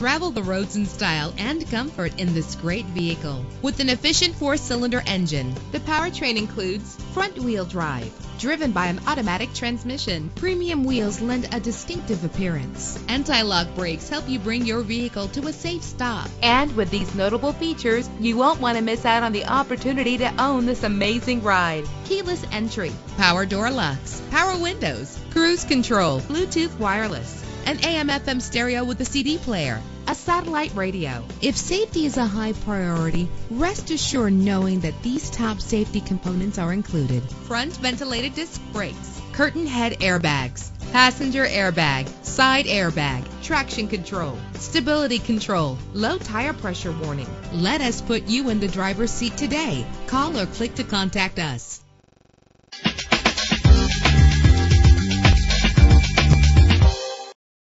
Travel the roads in style and comfort in this great vehicle. With an efficient 4-cylinder engine, the powertrain includes front-wheel drive, driven by an automatic transmission. Premium wheels lend a distinctive appearance. Anti-lock brakes help you bring your vehicle to a safe stop. And with these notable features, you won't want to miss out on the opportunity to own this amazing ride. Keyless entry, power door locks, power windows, cruise control, Bluetooth wireless, an AM/FM stereo with a CD player, a satellite radio. If safety is a high priority, rest assured knowing that these top safety components are included: front ventilated disc brakes, curtain head airbags, passenger airbag, side airbag, traction control, stability control, low tire pressure warning. Let us put you in the driver's seat today. Call or click to contact us.